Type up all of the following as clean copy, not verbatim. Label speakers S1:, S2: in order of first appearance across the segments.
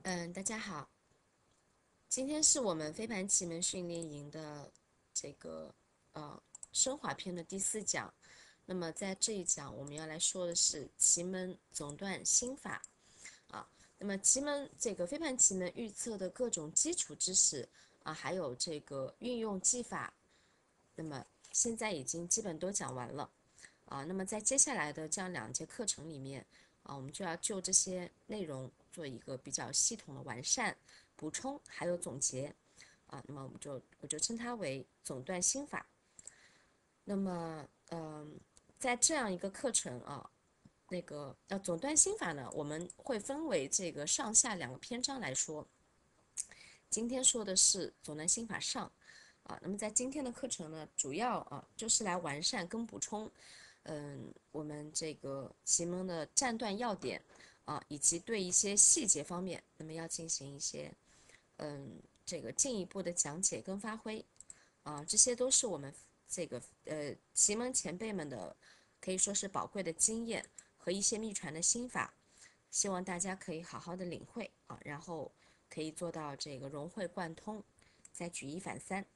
S1: 大家好，今天是我们飞盘奇门训练营的这个呃升华篇的第4讲。那么在这一讲，我们要来说的是奇门总断心法啊。那么飞盘奇门预测的各种基础知识啊，还有这个运用技法，那么现在已经基本都讲完了啊。那么在接下来的这样2节课程里面啊，我们就要就这些内容做一个比较系统的完善、补充还有总结啊。那么我就称它为总断心法。那么在这样一个课程啊，总断心法呢，我们会分为这个上下2个篇章来说。今天说的是总断心法上啊。那么在今天的课程呢，主要就是来完善跟补充我们这个奇门的战断要点啊，以及对一些细节方面，那么要进行一些这个进一步的讲解跟发挥啊。这些都是我们这个奇门前辈们的可以说是宝贵的经验和一些秘传的心法，希望大家可以好好的领会啊，然后可以做到这个融会贯通，再举一反三。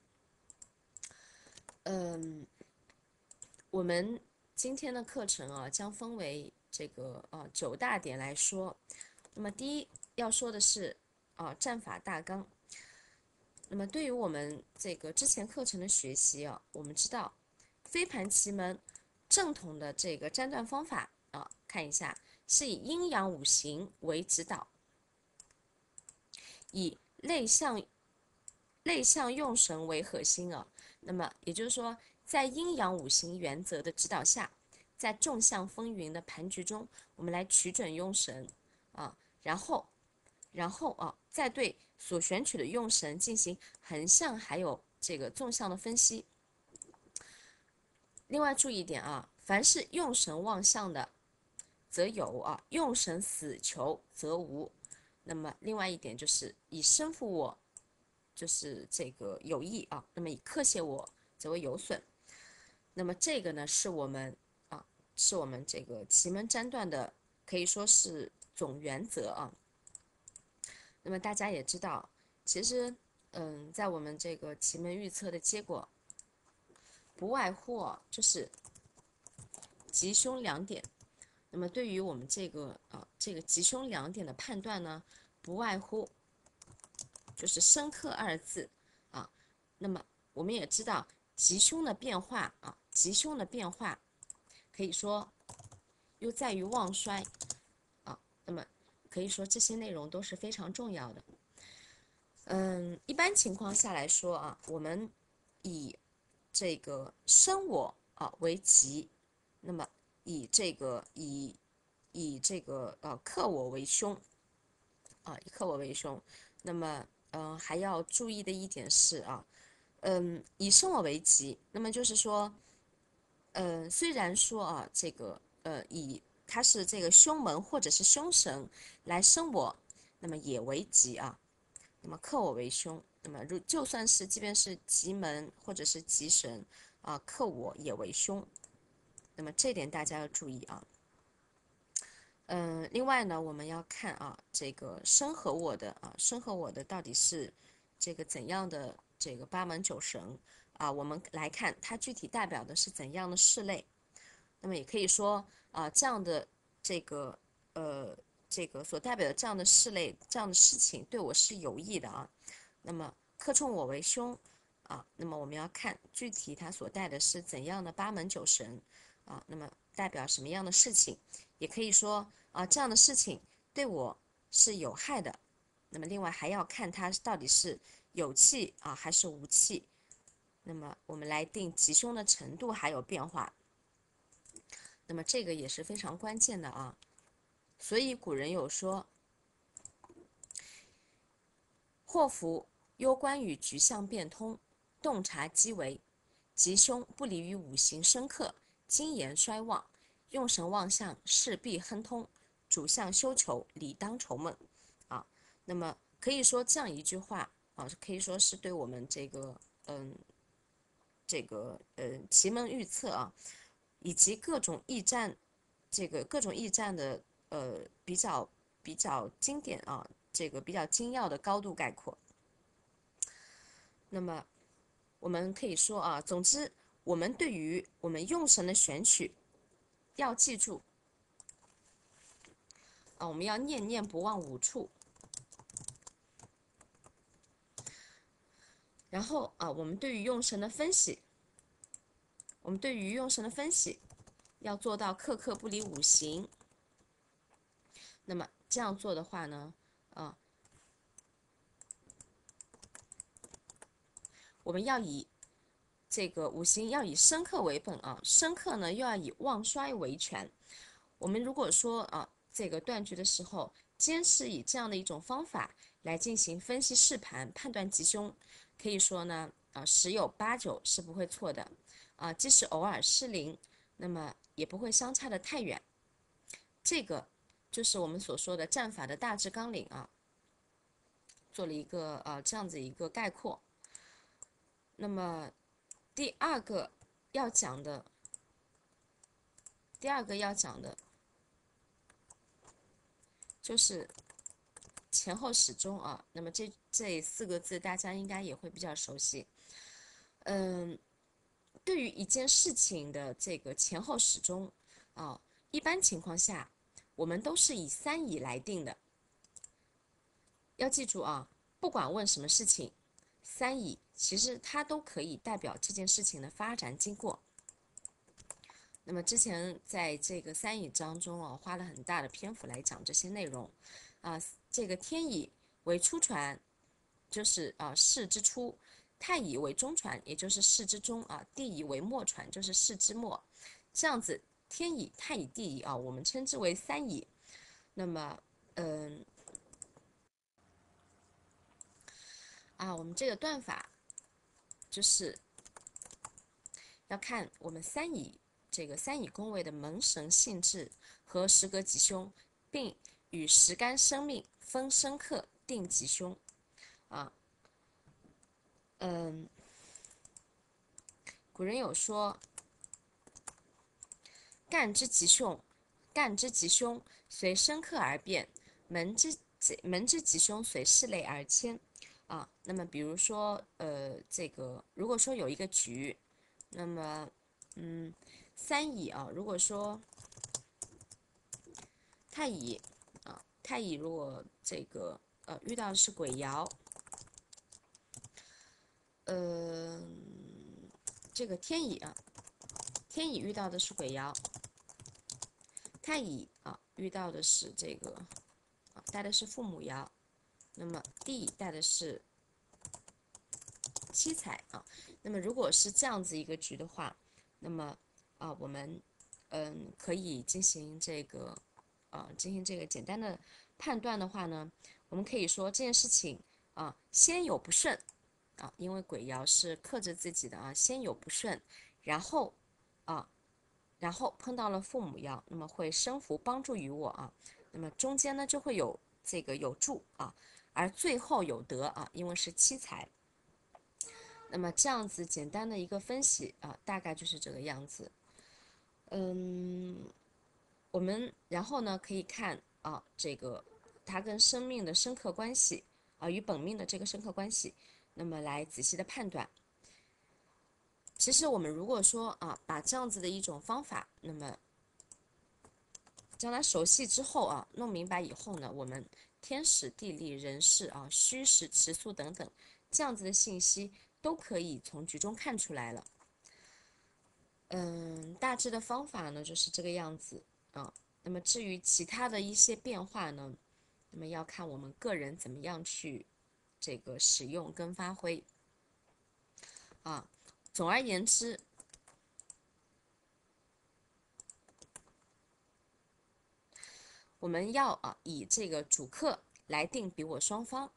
S1: 我们今天的课程啊，将分为这个9大点来说。那么第一要说的是战法大纲。那么对于我们这个之前课程的学习啊，我们知道飞盘奇门正统的这个占断方法啊，看一下是以阴阳五行为指导，以内向用神为核心啊。那么也就是说，在阴阳五行原则的指导下，在众象风云的盘局中，我们来取准用神啊，然后再对所选取的用神进行横向还有这个纵向的分析。另外注意一点啊，凡是用神望向的，则有啊；用神死求则无。那么另外一点就是以生负我，就是这个有益啊；那么以克泄我，则为有损。那么这个呢，是我们这个奇门占断的，可以说是总原则啊。那么大家也知道，其实在我们这个奇门预测的结果，不外乎就是吉凶两点。那么对于我们这个吉凶两点的判断呢，不外乎就是生克二字啊。那么我们也知道吉凶的变化啊，吉凶的变化可以说又在于旺衰啊。那么可以说这些内容都是非常重要的。一般情况下来说啊，我们以这个生我为吉，那么以这个克我为凶啊，以克我为凶。那么还要注意的一点是以生我为吉，那么就是说虽然说这个以它是这个凶门或者是凶神来生我，那么也为吉啊。那么克我为凶，那么就算是即便是吉门或者是吉神克我也为凶。那么这点大家要注意啊。另外呢，我们要看这个生和我的到底是这个怎样的这个八门九神我们来看它具体代表的是怎样的事类。那么也可以说这样的这个这个所代表的这样的事类，这样的事情对我是有益的啊。那么克冲我为凶那么我们要看具体它所带的是怎样的八门九神那么代表什么样的事情，也可以说这样的事情对我是有害的。那么另外还要看它到底是有气还是无气，那么我们来定吉凶的程度还有变化。那么这个也是非常关键的啊。所以古人有说，祸福攸关于局象变通，洞察机为。吉凶不离于五行生克，金言衰旺，用神望向，势必亨通，主相休囚，理当愁闷那么可以说这样一句话可以说是对我们奇门预测以及各种驿站的比较经典这个比较精要的高度概括。那么我们可以说啊，总之我们对于我们用神的选取要记住啊，我们要念念不忘五处。然后啊，我们对于用神的分析，要做到刻刻不离五行。那么这样做的话呢，我们要以这个五行要以生克为本啊，生克呢又要以旺衰为权。我们如果说啊，这个断局的时候，坚持以这样的一种方法来进行分析试盘、判断吉凶，可以说呢，十有八九是不会错的啊。即使偶尔失灵，那么也不会相差的太远。这个就是我们所说的战法的大致纲领啊，做了一个这样子一个概括。那么第二个要讲的就是前后始终啊。那么这四个字大家应该也会比较熟悉。对于一件事情的这个前后始终啊，一般情况下我们都是以三以来定的。要记住啊，不管问什么事情，三以其实它都可以代表这件事情的发展经过。那么之前在这个三以章中啊，花了很大的篇幅来讲这些内容啊。这个天乙为初传，就是世之初；太乙为中传，也就是世之中啊；地乙为末传，就是世之末。这样子，天乙、太乙、地乙啊，我们称之为三乙。那么，我们这个断法就是要看我们三乙宫位的门神性质和时格吉凶，并与时干生命分生克定吉凶啊。古人有说，干之吉凶随生克而变，门之吉凶随事类而迁啊。那么比如说这个如果说有一个局，那么三乙啊，如果说太乙如果这个遇到的是鬼爻，这个天乙遇到的是鬼爻，太乙遇到的是这个带的是父母爻，那么地乙带的是七彩啊。那么如果是这样子一个局的话，那么我们可以进行这个简单的判断的话呢，我们可以说这件事情先有不顺因为鬼爻是克制自己的先有不顺，然后碰到了父母爻，那么会生福帮助于我那么中间呢就会有这个有助而最后有得因为是七财。那么这样子简单的一个分析大概就是这个样子。我们然后呢可以看这个它跟生命的深刻关系与本命的这个深刻关系，那么来仔细的判断。其实我们如果说把这样子的一种方法，那么将它熟悉之后弄明白以后呢，我们天时地利人事虚实时速等等这样子的信息都可以从局中看出来了。大致的方法呢就是这个样子那么至于其他的一些变化呢，那么要看我们个人怎么样去这个使用跟发挥总而言之，我们要以这个主客来定比我双方，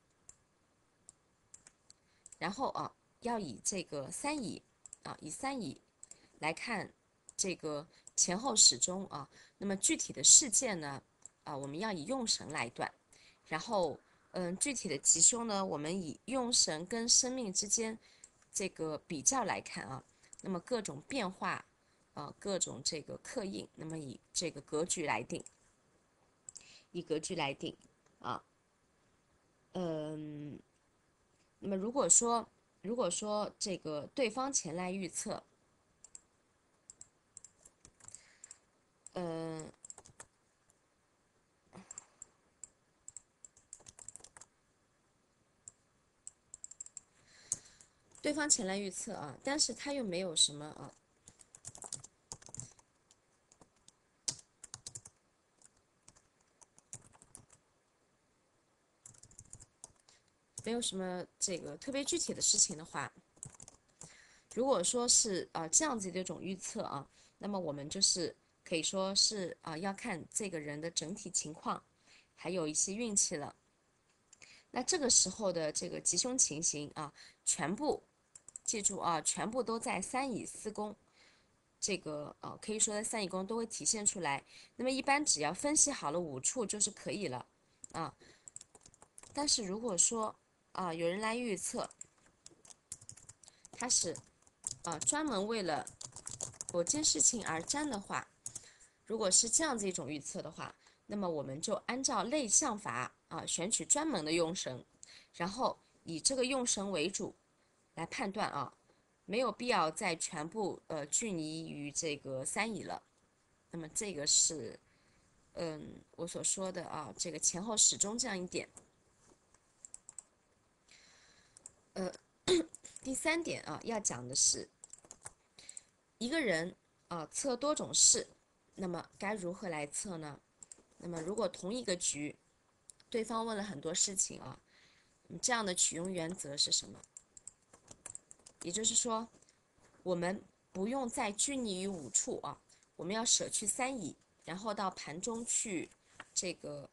S1: 然后要以这个以三乙来看这个前后始终那么具体的事件呢我们要以用神来断，然后具体的吉凶呢，我们以用神跟生命之间这个比较来看那么各种变化各种这个刻印，那么以这个格局来定，以格局来定嗯，那么如果说这个对方前来预测，嗯，对方前来预测啊，但是他又没有什么啊，没有什么这个特别具体的事情的话，如果说是这样子的一种预测啊，那么我们就是可以说是要看这个人的整体情况，还有一些运气了。那这个时候的这个吉凶情形啊，全部记住啊，全部都在三乙四宫。这个可以说在三乙宫都会体现出来。那么一般只要分析好了5处就是可以了啊。但是如果说有人来预测，他是专门为了某件事情而占的话，如果是这样子一种预测的话，那么我们就按照类象法选取专门的用神，然后以这个用神为主来判断没有必要再全部拘泥于这个三乙了。那么这个是我所说的这个前后始终这样一点。第3点要讲的是一个人测多种事，那么该如何来测呢？那么如果同一个局，对方问了很多事情这样的取用原则是什么？也就是说，我们不用再拘泥于5处我们要舍去三乙，然后到盘中去这个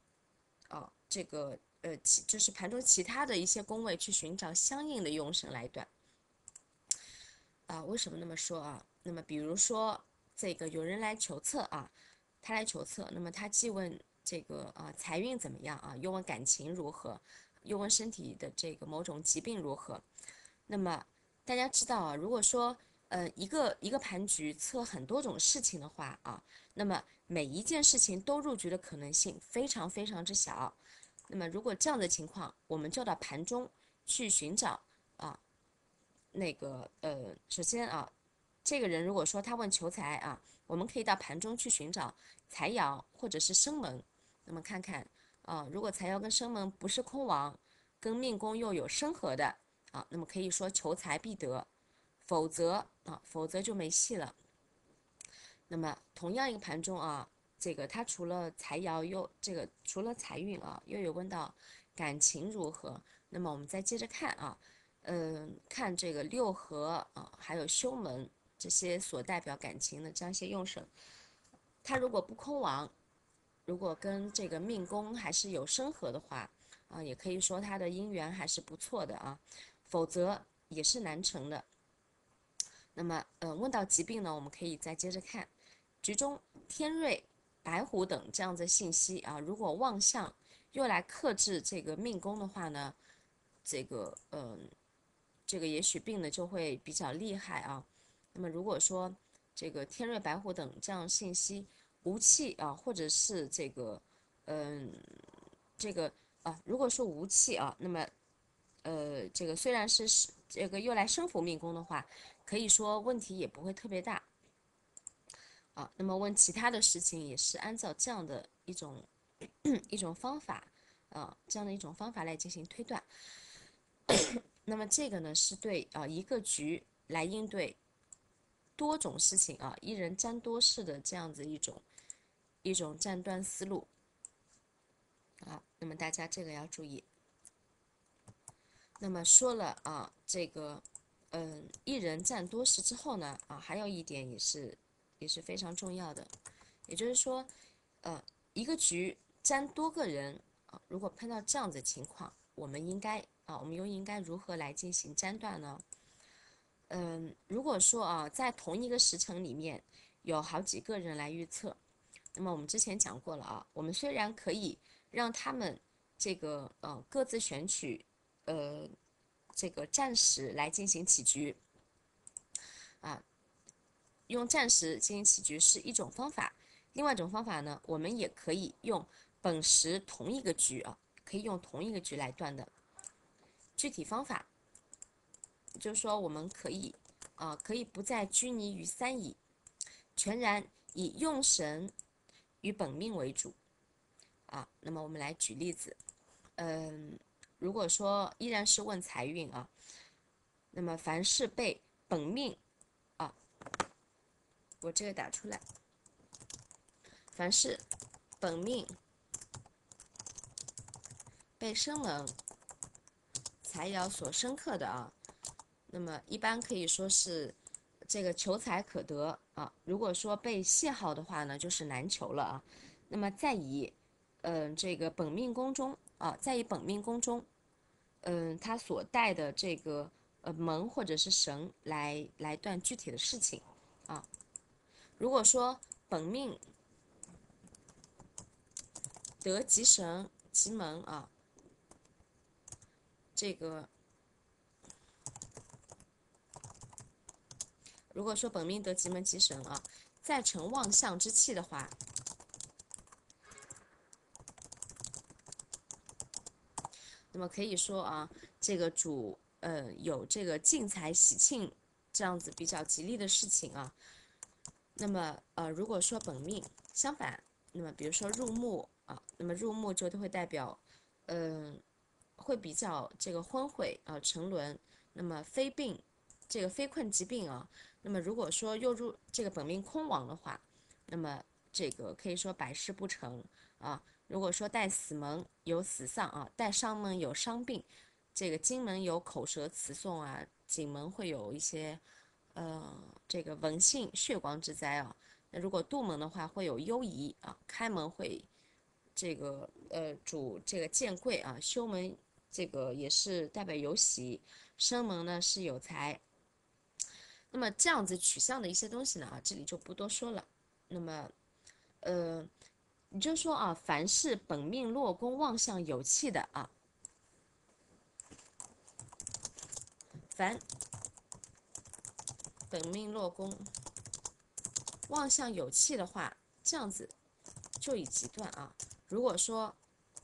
S1: 就是盘中其他的一些宫位去寻找相应的用神来断为什么那么说那么比如说这个有人来求测他来求测，那么他既问这个财运怎么样又问感情如何，又问身体的这个某种疾病如何。那么大家知道如果说一个盘局测很多种事情的话那么每一件事情都入局的可能性非常非常之小。那么如果这样的情况，我们就到盘中去寻找那个首先这个人如果说他问求财我们可以到盘中去寻找财爻或者是生门，那么看看如果财爻跟生门不是空亡，跟命宫又有生合的那么可以说求财必得，否则就没戏了。那么同样一个盘中这个它除了财爻除了财运又有问到感情如何，那么我们再接着看看这个六合还有凶门这些所代表感情的这样一些用神，它如果不空亡，如果跟这个命宫还是有生合的话也可以说它的姻缘还是不错的否则也是难成的。那么问到疾病呢，我们可以再接着看局中天瑞、白虎等这样的信息如果望相又来克制这个命宫的话呢，这个这个也许病的就会比较厉害那么如果说这个天瑞、白虎等这样信息无气或者是这个这个如果说无气那么这个虽然是这个又来生扶命宫的话，可以说问题也不会特别大那么问其他的事情也是按照这样的一种方法这样的一种方法来进行推断。那么这个呢是对一个局来应对多种事情一人占多事的这样子一种占断思路那么大家这个要注意。那么说了这个一人占多事之后呢还有一点也是非常重要的，也就是说一个局占多个人如果碰到这样子的情况，我们又应该如何来进行占断呢？如果说在同一个时辰里面有好几个人来预测，那么我们之前讲过了我们虽然可以让他们这个各自选取这个战时来进行起局用战时进行起局是一种方法，另外一种方法呢，我们也可以用本时同一个局可以用同一个局来断的。具体方法就是说，我们可以不再拘泥于三以，全然以用神与本命为主啊。那么我们来举例子，如果说依然是问财运啊，那么凡是被本命啊，我这个打出来，凡是本命被生门财爻所生克的啊，那么一般可以说是这个求财可得啊。如果说被泄耗的话呢，就是难求了啊。那么再以这个本命宫中啊，再以本命宫中它所带的这个门或者是神来断具体的事情啊。如果说本命得吉神吉门啊，这个如果说本命得吉门吉神啊，再成旺相之气的话，那么可以说啊，这个主有这个进财喜庆这样子比较吉利的事情啊。那么如果说本命相反，那么比如说入木啊，那么入木就都会代表会比较这个昏晦啊沉沦，那么非病这个非困疾病啊。那么如果说又入这个本命空亡的话，那么这个可以说百事不成啊。如果说带死门有死丧啊，带伤门有伤病，这个金门有口舌词讼啊，颈门会有一些这个蚊性血光之灾啊。那如果杜门的话会有忧疑啊，开门会这个主这个见贵啊，休门这个也是代表有喜，生门呢是有财。那么这样子取向的一些东西呢啊，这里就不多说了。那么你就说啊，凡是本命落宫旺相有气的啊，凡本命落宫旺相有气的话，这样子就以极断啊。如果说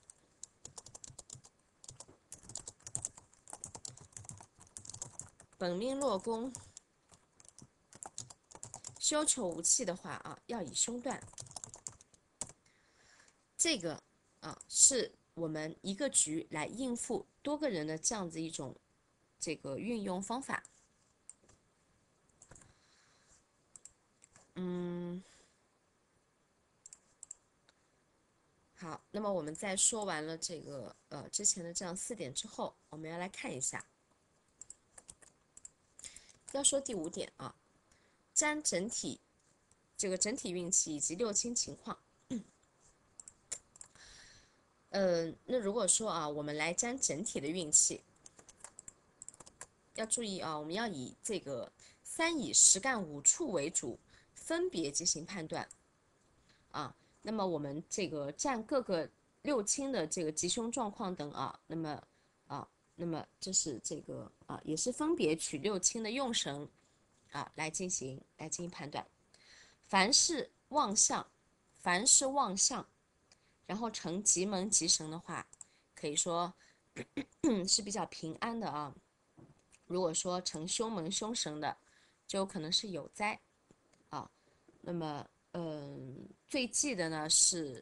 S1: 本命落宫休囚无气的话啊，要以凶断。这个啊，是我们一个局来应付多个人的这样子一种这个运用方法。好，那么我们在说完了这个之前的这样4点之后，我们要来看一下，要说第5点啊，占整体这个整体运气以及六亲情况。那如果说啊，我们来占整体的运气，要注意啊，我们要以这个3以10干5处为主，分别进行判断啊。那么我们这个占各个六亲的这个吉凶状况等啊，那么这是这个啊，也是分别取六亲的用神啊来进行判断。凡是旺相，然后成吉门吉神的话，可以说是比较平安的啊。如果说成凶门凶神的，就有可能是有灾啊。那么最忌的呢是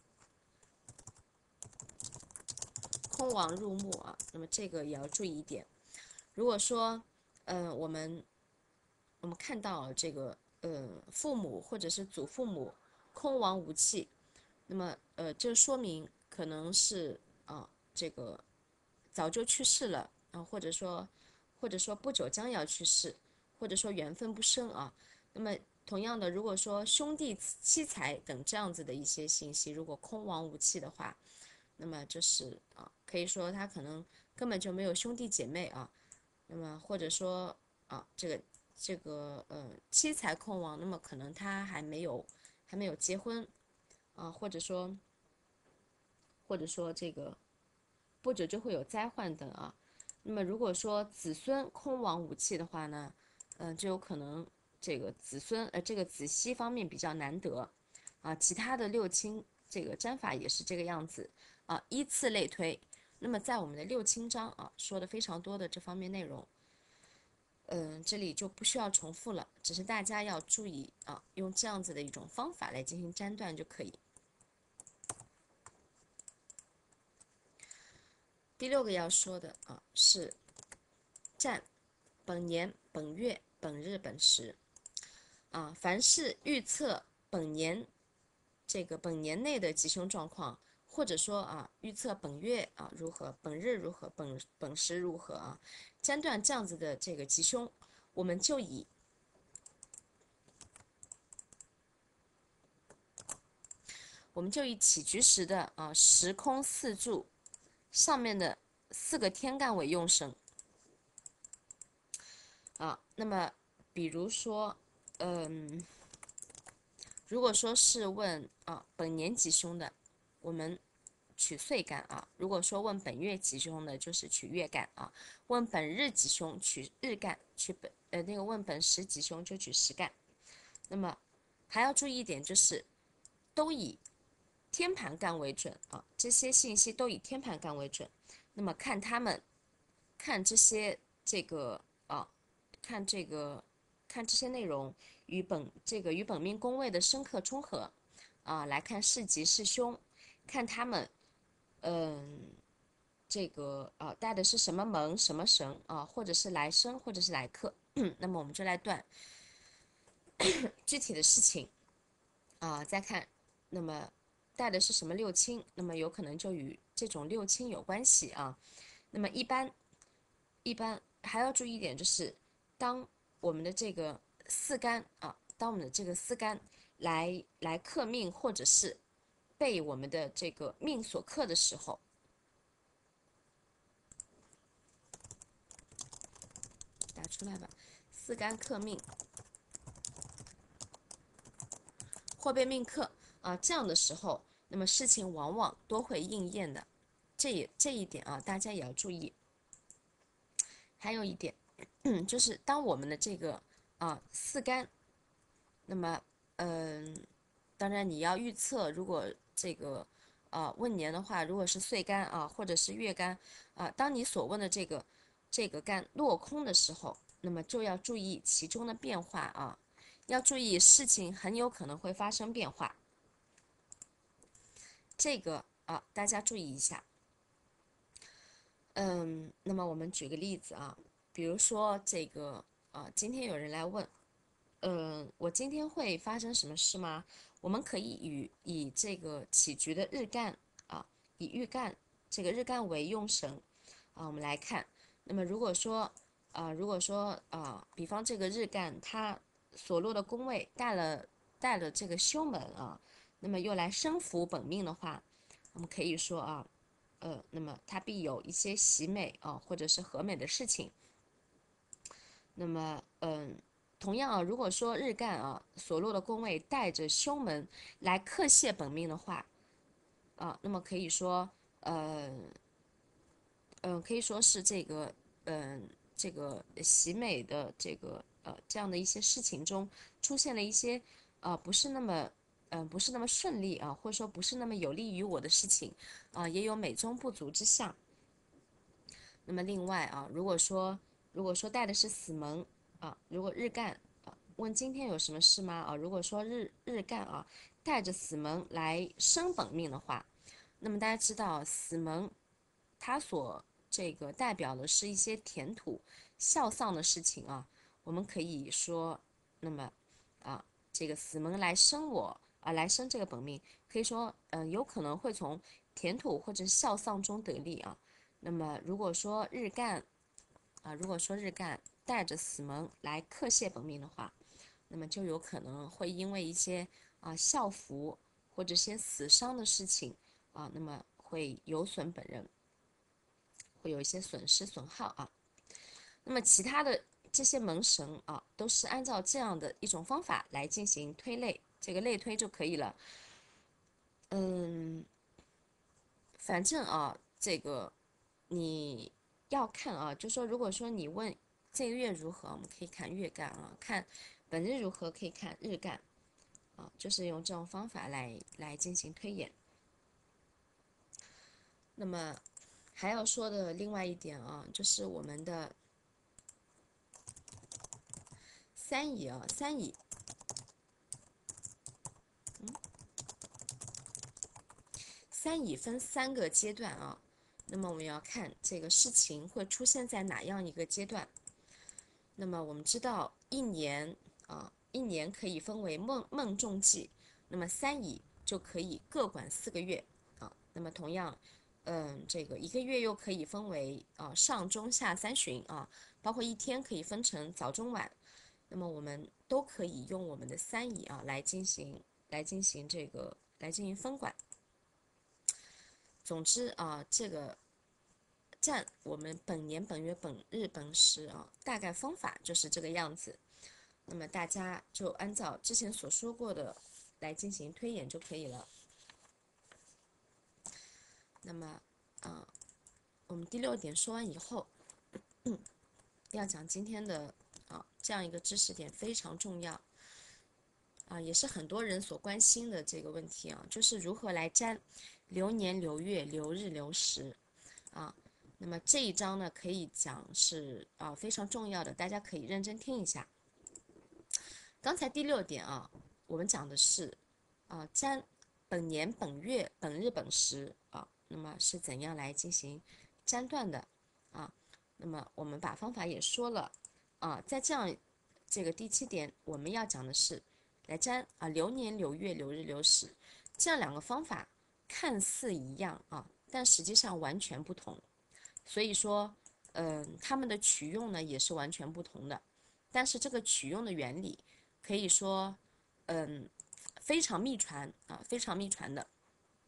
S1: 空亡入墓啊，那么这个也要注意一点。如果说我们看到这个父母或者是祖父母空亡无气，那么这说明可能是这个早就去世了啊，或者说不久将要去世，或者说缘分不深啊。那么同样的，如果说兄弟妻财等这样子的一些信息，如果空亡无气的话，那么就是可以说他可能根本就没有兄弟姐妹啊。那么或者说这个妻财空亡，那么可能他还没有结婚啊，或者说这个不久就会有灾患等啊。那么如果说子孙空亡无气的话呢，就有可能这个子孙这个子息方面比较难得啊。其他的六亲这个占法也是这个样子依次类推。那么在我们的六亲章说的非常多的这方面内容，这里就不需要重复了，只是大家要注意用这样子的一种方法来进行占断就可以。第6个要说的是占本年、本月、本日、本时凡是预测本年本年内的吉凶状况，或者说预测本月如何，本日如何，本时如何占断这样子的这个吉凶，我们就以起居时的时空四柱上面的4个天干为用神那么比如说，如果说是问本年吉凶的，我们取岁干如果说问本月吉凶的，就是取月干问本日吉凶取日干，问本时吉凶就取时干。那么还要注意一点，就是都以天盘干为准这些信息都以天盘干为准。那么看他们看这些看这些内容与本命宫位的深刻冲合来看是吉是凶，看他们带的是什么门什么神或者是来生或者是来克那么我们就来断具体的事情再看那么带的是什么六亲，那么有可能就与这种六亲有关系那么一般还要注意一点，就是当我们的这个四干来克命，或者是被我们的这个命所克的时候，打出来吧，四干克命或被命克这样的时候，那么事情往往都会应验的，这一点大家也要注意。还有一点，就是当我们的这个四干，那么当然你要预测，如果这个问年的话，如果是岁干或者是月干当你所问的这个干落空的时候，那么就要注意其中的变化要注意事情很有可能会发生变化，这个大家注意一下。那么我们举个例子比如说这个今天有人来问，我今天会发生什么事吗？我们可以以这个起局的日干以这个日干为用神我们来看。那么如果说比方这个日干它所落的宫位带了这个凶门那么又来生扶本命的话，我们可以说那么它必有一些喜美或者是和美的事情。那么同样如果说日干所落的宫位带着凶门来克泄本命的话那么可以说可以说是这个喜美的这样的一些事情中出现了一些不是那么顺利或者说不是那么有利于我的事情也有美中不足之象。那么另外如果说带的是死门如果日干问今天有什么事吗如果说日干带着死门来生本命的话，那么大家知道死门它所这个代表的是一些田土孝丧的事情我们可以说，那么这个死门来生来生这个本命，可以说有可能会从田土或者孝丧中得利那么如果说日干带着死门来克泄本命的话，那么就有可能会因为一些孝服或者些死伤的事情那么会有损本人，会有一些损失损耗那么其他的这些门神都是按照这样的一种方法来进行推类，这个类推就可以了。反正这个你要看就说如果说你问这个月如何，我们可以看月干看本日如何可以看日干就是用这种方法来进行推演。 那么还要说的另外一点啊，就是我们的三乙啊，三乙，三乙分3个阶段啊。那么我们要看这个事情会出现在哪样一个阶段。那么我们知道一年可以分为孟仲季，那么三乙就可以各管4个月啊。那么同样，这个1个月又可以分为上中下3旬啊，包括一天可以分成早中晚。那么我们都可以用我们的三乙啊来进行分管。总之啊，这个占我们本年本月本日本时啊，大概方法就是这个样子。那么大家就按照之前所说过的来进行推演就可以了。那么我们第6点说完以后，要讲今天的这样一个知识点非常重要也是很多人所关心的这个问题就是如何来占流年流月流日流时那么这一章呢，可以讲是非常重要的，大家可以认真听一下。刚才第6点我们讲的是占本年本月本日本时那么是怎样来进行占断的那么我们把方法也说了在这个第7点，我们要讲的是来占流年流月流日流时，这样2个方法看似一样但实际上完全不同。所以说，他们的取用呢也是完全不同的。但是这个取用的原理可以说，非常秘传非常秘传的。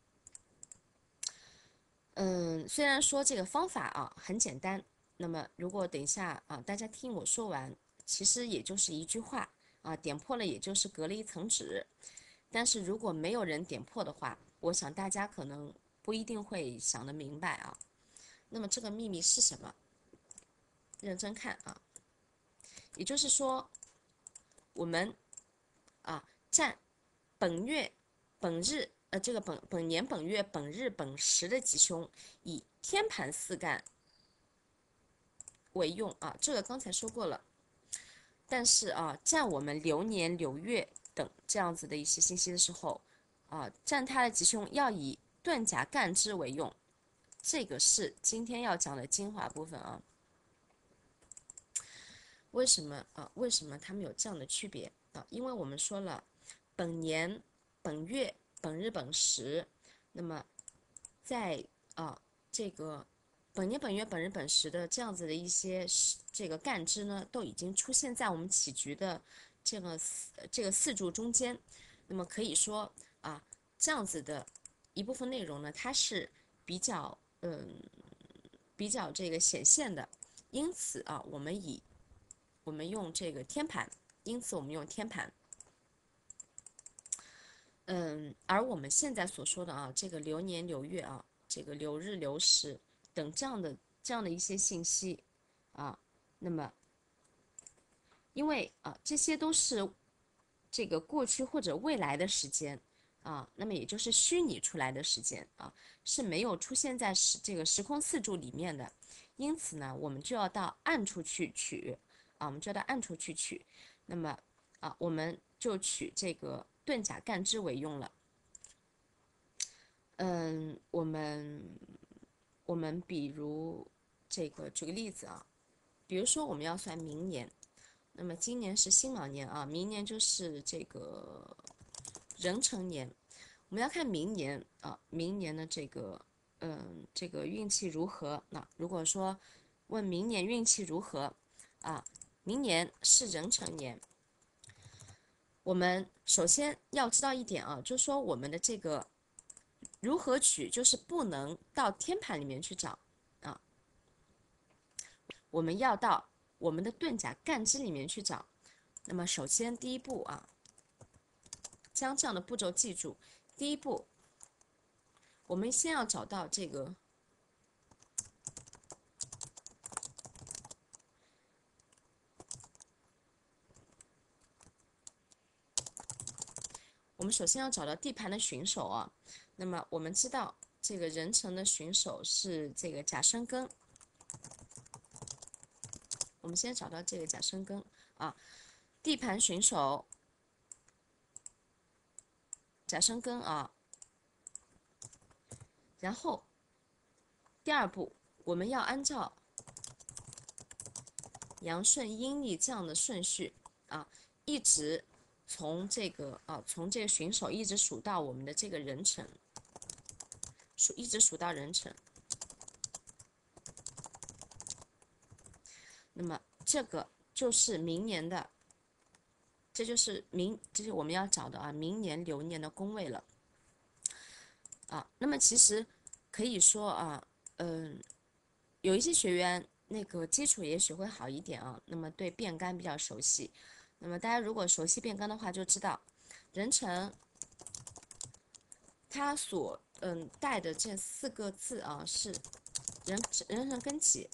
S1: 虽然说这个方法很简单，那么如果等一下大家听我说完，其实也就是一句话点破了也就是隔了一层纸。但是如果没有人点破的话，我想大家可能不一定会想得明白那么这个秘密是什么？认真看也就是说，我们占本月、本日这个本年、本月、本日、本时的吉凶，以天盘4干为用这个刚才说过了。但是占我们流年、流月等这样子的一些信息的时候占它的吉凶要以遁甲干支为用。这个是今天要讲的精华部分为什么他们有这样的区别因为我们说了，本年、本月、本日、本时，那么在这个本年、本月、本日、本时的这样子的一些这个干支呢，都已经出现在我们起局的这个4柱中间。那么可以说这样子的一部分内容呢，它是比较这个显现的。因此我们用这个天盘，因此我们用天盘。而我们现在所说的这个流年流月这个流日流时等这样的一些信息那么因为这些都是这个过去或者未来的时间那么也就是虚拟出来的时间是没有出现在这个时空4柱里面的。因此呢，我们就要到暗处去取我们就要到暗处去取。那么我们就取这个遁甲干支为用了。我们比如这个举个例子比如说我们要算明年，那么今年是辛卯年明年就是这个壬辰年。我们要看明年明年的这个运气如何？那如果说问明年运气如何明年是壬辰年。我们首先要知道一点就是说我们的这个如何取，就是不能到天盘里面去找我们要到我们的遁甲干支里面去找。那么首先第一步将这样的步骤记住。第一步，我们先要找到这个我们首先要找到地盘的巡守那么我们知道这个人臣的巡守是这个甲申庚。我们先找到这个甲申庚啊，地盘巡守甲申庚啊，然后第二步我们要按照阳顺阴逆这样的顺序啊，一直从这个巡守一直数到我们的这个人臣，一直数到人臣。那么这个就是明年的，这就是我们要找的啊，明年流年的宫位了啊。那么其实可以说啊，有一些学员那个基础也许会好一点啊，那么对变干比较熟悉。那么大家如果熟悉变干的话，就知道人臣它所带的这4个字啊是人臣庚己，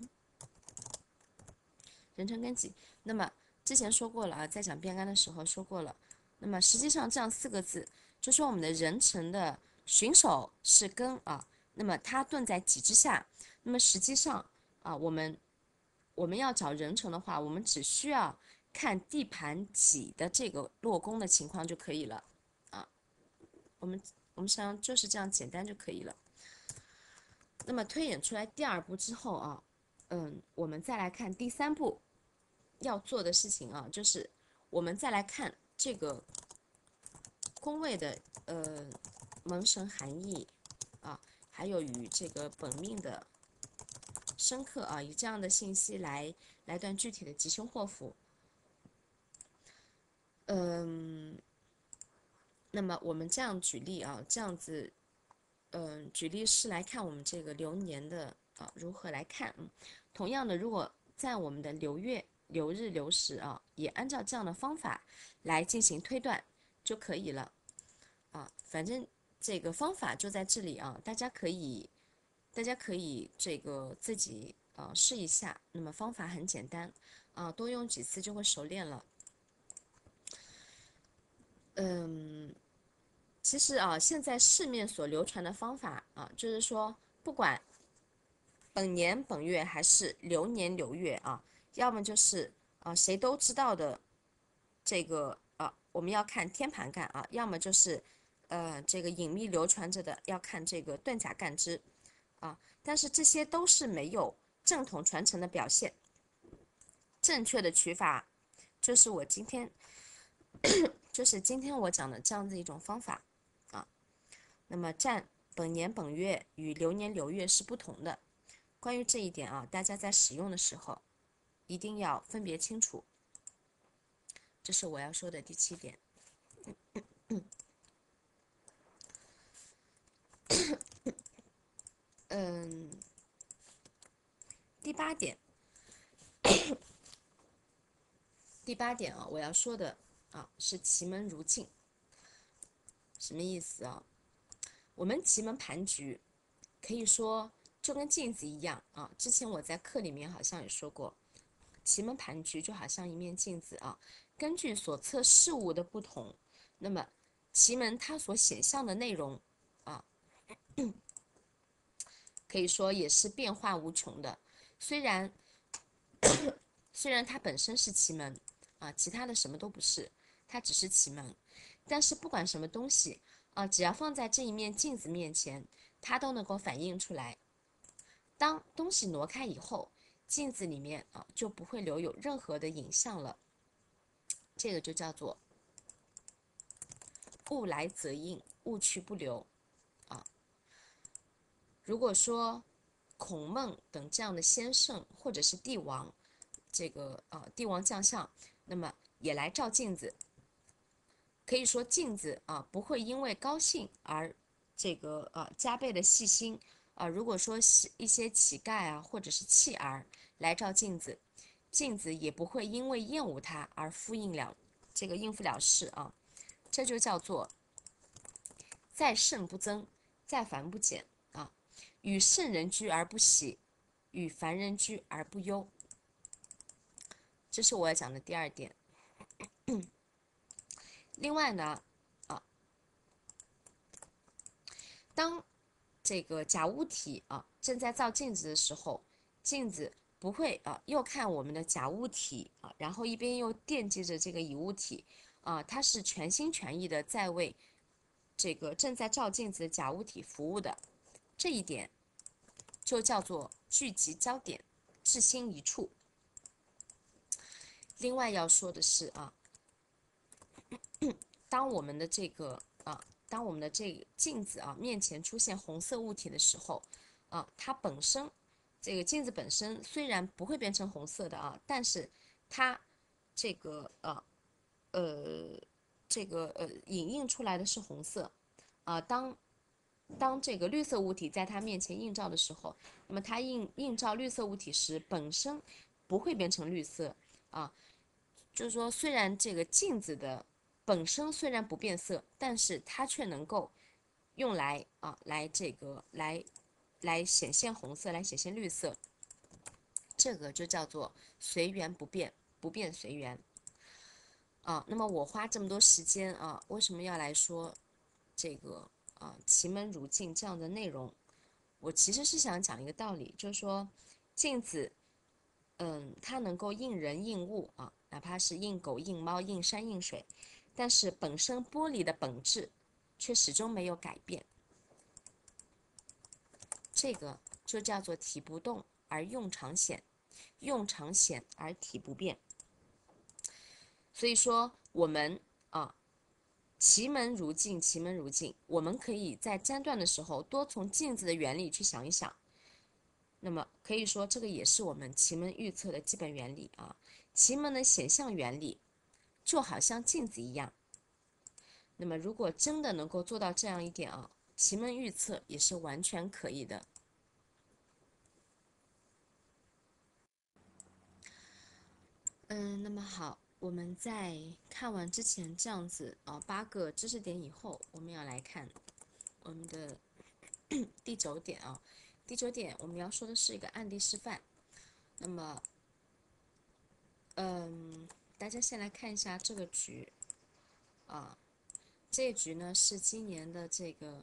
S1: 人称庚己。那么之前说过了啊，在讲变干的时候说过了。那么实际上这样4个字，就说我们的人臣的巡守是庚啊，那么它顿在己之下。那么实际上啊，我们要找人臣的话，我们只需要看地盘己的这个落宫的情况就可以了啊。我们实际上就是这样简单就可以了。那么推演出来第2步之后啊，我们再来看第3步。要做的事情啊，就是我们再来看这个宫位的蒙神含义啊，还有与这个本命的深刻啊，以这样的信息来断具体的吉凶祸福。那么我们这样举例啊，这样子，举例是来看我们这个流年的如何来看。同样的，如果在我们的流月、流日、流时啊，也按照这样的方法来进行推断就可以了啊。反正这个方法就在这里啊，大家可以这个自己试一下。那么方法很简单啊，多用几次就会熟练了。其实啊，现在市面所流传的方法啊，就是说，不管本年本月还是流年流月啊，要么就是谁都知道的这个我们要看天盘干啊，要么就是这个隐秘流传着的要看这个遁甲干支啊，但是这些都是没有正统传承的表现。正确的取法就是今天我讲的这样子一种方法啊。那么占本年本月与流年流月是不同的。关于这一点啊，大家在使用的时候一定要分别清楚。这是我要说的第7点。第8点，啊，我要说的是奇门如镜。什么意思啊？我们奇门盘局可以说就跟镜子一样啊。之前我在课里面好像也说过，奇门盘局就好像一面镜子啊。根据所测事物的不同，那么奇门它所显象的内容啊，可以说也是变化无穷的。虽然它本身是奇门啊，其他的什么都不是，它只是奇门。但是不管什么东西啊，只要放在这一面镜子面前，它都能够反映出来。当东西挪开以后，镜子里面就不会留有任何的影像了。这个就叫做物来则应，物去不留啊。如果说孔孟等这样的先圣或者是帝王，这个帝王将相，那么也来照镜子，可以说镜子不会因为高兴而这个加倍的细心如果说一些乞丐或者是弃儿来照镜子，镜子也不会因为厌恶他而应付了事啊。这就叫做在圣不增，在繁不减啊。与圣人居而不喜，与凡人居而不忧。这是我要讲的第2点。另外呢，当这个假物体啊正在照镜子的时候，镜子不会又看我们的假物体啊，然后一边又惦记着这个乙物体啊，它是全心全意的在为这个正在照镜子的假物体服务的，这一点就叫做聚集焦点，志心一处。另外要说的是当我们的这个镜子面前出现红色物体的时候它本身这个镜子本身虽然不会变成红色的但是它这个影映出来的是红色当这个绿色物体在它面前映照的时候，那么它映照绿色物体时本身不会变成绿色就是说虽然这个镜子的本身虽然不变色，但是它却能够用来来显现红色，来显现绿色，这个就叫做随缘不变，不变随缘那么我花这么多时间为什么要来说这个奇门如镜这样的内容？我其实是想讲一个道理，就是说镜子它能够映人映物哪怕是映狗映猫映山映水，但是本身玻璃的本质却始终没有改变，这个就叫做体不动而用常显，用常显而体不变。所以说我们奇门如镜，奇门如镜，我们可以在占断的时候多从镜子的原理去想一想。那么可以说，这个也是我们奇门预测的基本原理奇门的显象原理就好像镜子一样。那么如果真的能够做到这样一点奇门预测也是完全可以的。那么好，我们在看完之前这样子8个知识点以后，我们要来看我们的第9点第9点我们要说的是一个案例示范。那么大家先来看一下这个局这一局呢是今年的这个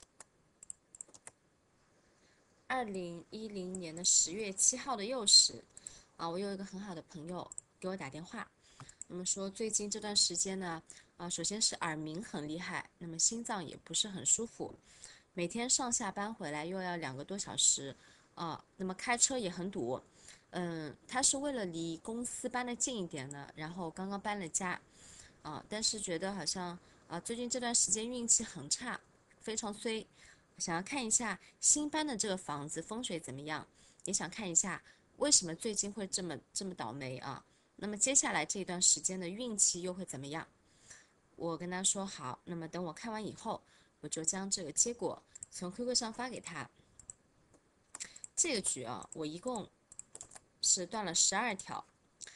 S1: 2010年的10月7号的酉时我有一个很好的朋友给我打电话，那么说最近这段时间呢首先是耳鸣很厉害，那么心脏也不是很舒服，每天上下班回来又要2个多小时那么开车也很堵。他是为了离公司搬得近一点呢，然后刚刚搬了家但是觉得好像最近这段时间运气很差，非常衰，想要看一下新搬的这个房子风水怎么样，也想看一下为什么最近会这么倒霉那么接下来这一段时间的运气又会怎么样？我跟他说好，那么等我看完以后，我就将这个结果从 QQ 上发给他。这个局我一共是断了12条。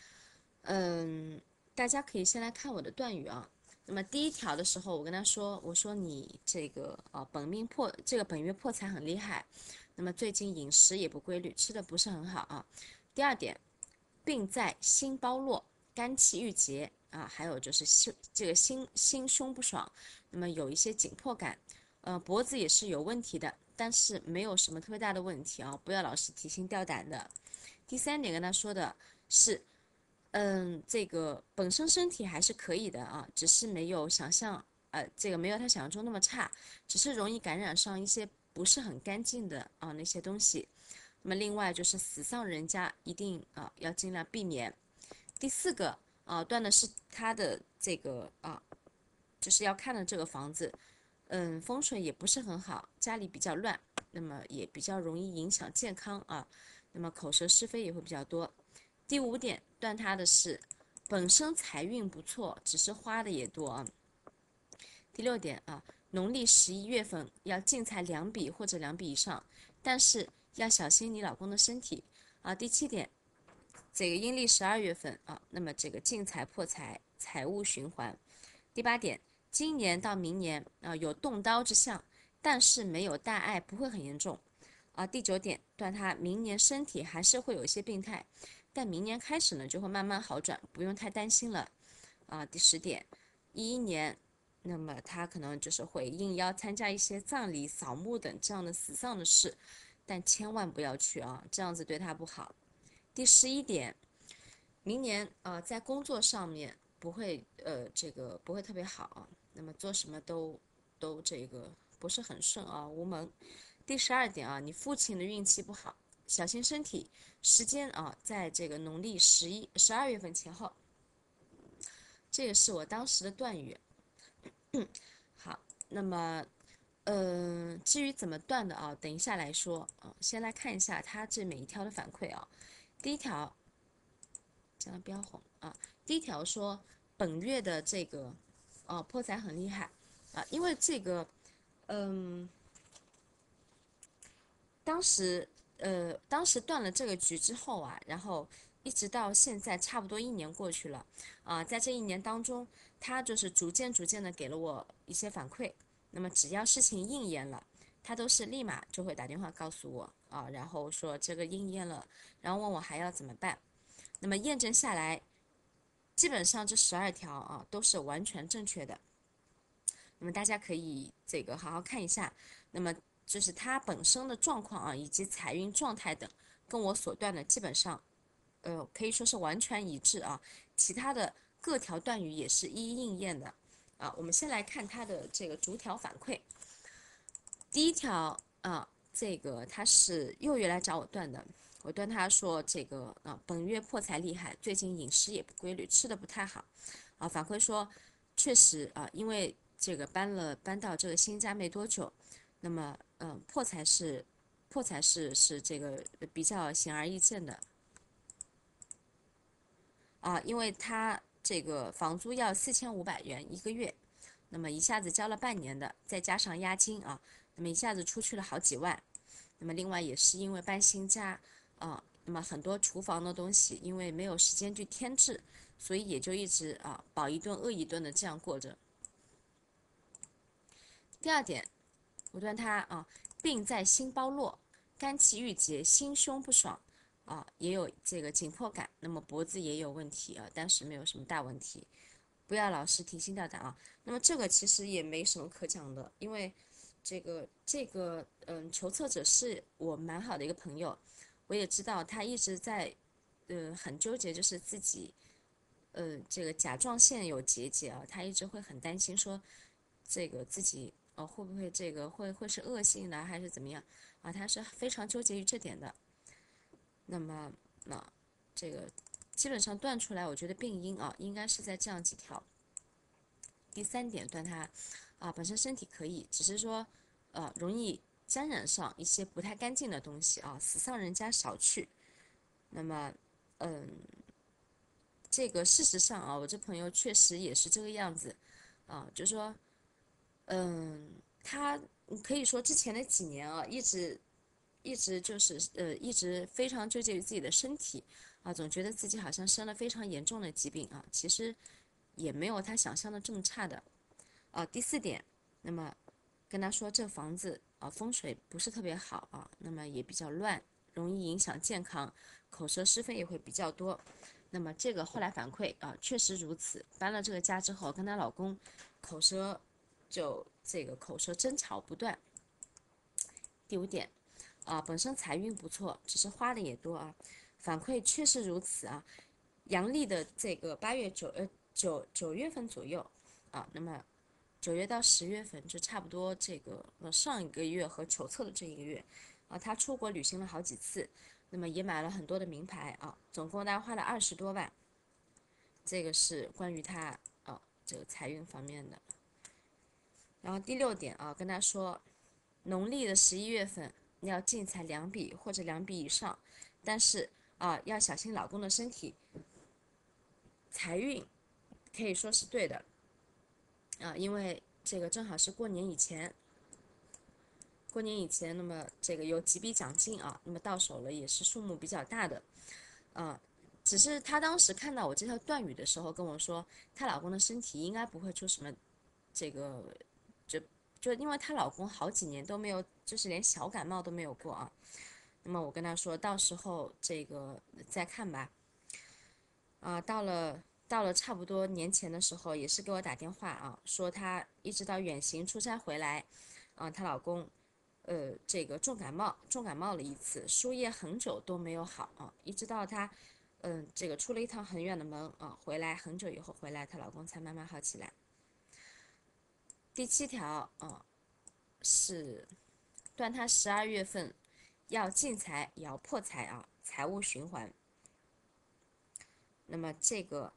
S1: 大家可以先来看我的断语那么第一条的时候，我跟他说，我说你这个本月破财很厉害，那么最近饮食也不规律，吃的不是很好第二点，病在心包络，肝气郁结还有就是心胸不爽，那么有一些紧迫感，脖子也是有问题的，但是没有什么特别大的问题不要老是提心吊胆的。第三点跟他说的是。这个本身身体还是可以的只是没有想象，这个没有他想象中那么差，只是容易感染上一些不是很干净的那些东西。那么另外就是死丧人家一定要尽量避免。第4个断的是他的这个就是要看的这个房子，风水也不是很好，家里比较乱，那么也比较容易影响健康那么口舌是非也会比较多。第5点断他的是本身财运不错，只是花的也多第6点农历11月份要进财2笔或者2笔以上，但是要小心你老公的身体第7点，这个阴历12月份那么这个进财破财，财务循环。第8点，今年到明年有动刀之象，但是没有大碍，不会很严重第9点，断他明年身体还是会有一些病态，但明年开始呢就会慢慢好转，不用太担心了第10点，11年那么他可能就是会应邀参加一些葬礼、扫墓等这样的死丧的事，但千万不要去啊，这样子对他不好。第11点，明年在工作上面不会不会特别好啊，那么做什么都这个不是很顺啊，无门。第12点啊，你父亲的运气不好，小心身体。时间啊，在这个农历12月份前后。这个是我当时的断语。好，那么至于怎么断的啊，等一下来说啊，先来看一下它这每一条的反馈啊。第一条，将它标红啊。第一条说本月的这个破财很厉害啊，因为这个嗯，当时断了这个局之后啊，然后一直到现在差不多1年过去了啊，在这1年当中，他就是逐渐的给了我一些反馈。那么只要事情应验了，他都是立马就会打电话告诉我啊，然后说这个应验了，然后问我还要怎么办。那么验证下来，基本上这12条啊都是完全正确的。那么大家可以这个好好看一下。那么就是它本身的状况啊，以及财运状态等，跟我所断的基本上，可以说是完全一致啊。其他的各条断语也是一一应验的啊。我们先来看它的这个逐条反馈。第一条啊，这个他是6月来找我断的，我断他说这个本月破财厉害，最近饮食也不规律，吃的不太好啊。反馈说确实啊，因为这个搬到这个新家没多久，那么破财是这个比较显而易见的啊，因为他这个房租要4500元一个月，那么一下子交了半年的，再加上押金啊，那么一下子出去了好几万。那么另外也是因为搬新家啊，那么很多厨房的东西因为没有时间去添置，所以也就一直饱一顿饿一顿的这样过着。第二点，我断他病在心包络，肝气郁结，心胸不爽啊，也有这个紧迫感，那么脖子也有问题啊，但是没有什么大问题，不要老是提心吊胆啊。那么这个其实也没什么可讲的，因为求测者是我蛮好的一个朋友，我也知道他一直在很纠结，就是自己这个甲状腺有结节啊，他一直会很担心说这个自己会不会这个会是恶性的还是怎么样啊？他是非常纠结于这点的。那么这个基本上断出来，我觉得病因啊应该是在这样几条。第3点断他本身身体可以，只是说容易沾染上一些不太干净的东西啊，死丧人家少去。那么这个事实上啊，我这朋友确实也是这个样子啊，就说他可以说之前的几年啊，一直就是一直非常纠结于自己的身体啊，总觉得自己好像生了非常严重的疾病啊，其实也没有他想象的这么差的啊。第4点，那么跟他说这房子风水不是特别好啊，那么也比较乱，容易影响健康，口舌是非也会比较多。那么这个后来反馈确实如此。搬了这个家之后，跟她老公口舌争吵不断。第5点本身财运不错，只是花的也多啊。反馈确实如此啊。阳历的这个9月份左右那么9月到10月份就差不多这个上一个月和求测的这一个月他出国旅行了好几次，那么也买了很多的名牌总共大概花了20多万。这个是关于他这个财运方面的。然后第6点跟他说，农历的11月份要进财2笔或者2笔以上，但是要小心老公的身体。财运可以说是对的因为这个正好是过年以前，那么这个有几笔奖金那么到手了也是数目比较大的只是她当时看到我这条断语的时候跟我说，她老公的身体应该不会出什么这个就因为她老公好几年都没有，就是连小感冒都没有过那么我跟她说，到时候这个再看吧。到了到了差不多年前的时候，也是给我打电话啊，说她一直到远行出差回来，她老公这个重感冒了一次，输液很久都没有好啊，一直到她这个出了一趟很远的门啊，回来很久以后回来，她老公才慢慢好起来。第7条是断他12月份要进财也要破财啊，财务循环。那么这个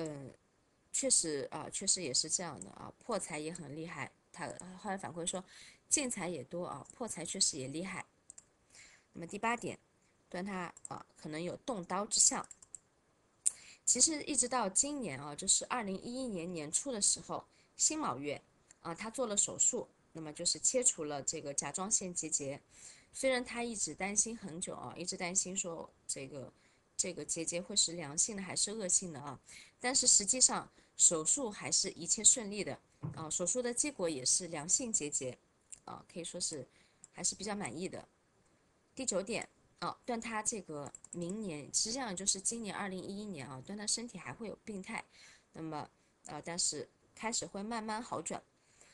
S1: 确实也是这样的啊，破财也很厉害。他后来反馈说，进财也多啊，破财确实也厉害。那么第8点，断他可能有动刀之象。其实一直到今年啊，就是2011年年初的时候，辛卯月他做了手术，那么就是切除了这个甲状腺结节。虽然他一直担心很久啊，一直担心说这个结节会是良性的还是恶性的啊，但是实际上手术还是一切顺利的啊，手术的结果也是良性结节啊，可以说是还是比较满意的。第9点断他这个明年，实际上就是今年2011年啊，断他身体还会有病态，那么但是开始会慢慢好转，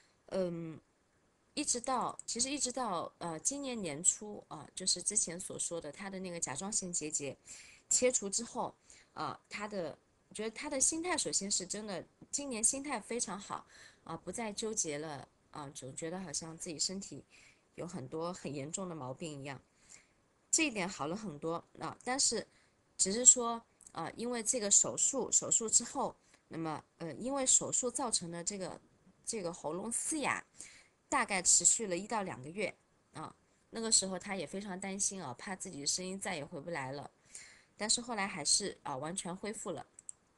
S1: 一直到今年年初就是之前所说的他的那个甲状腺结节切除之后我觉得他的心态首先是真的，今年心态非常好不再纠结了总觉得好像自己身体有很多很严重的毛病一样。这一点好了很多但是只是说因为这个手术之后，那么因为手术造成的这个喉咙嘶哑，大概持续了1到2个月那个时候他也非常担心怕自己的声音再也回不来了，但是后来还是完全恢复了。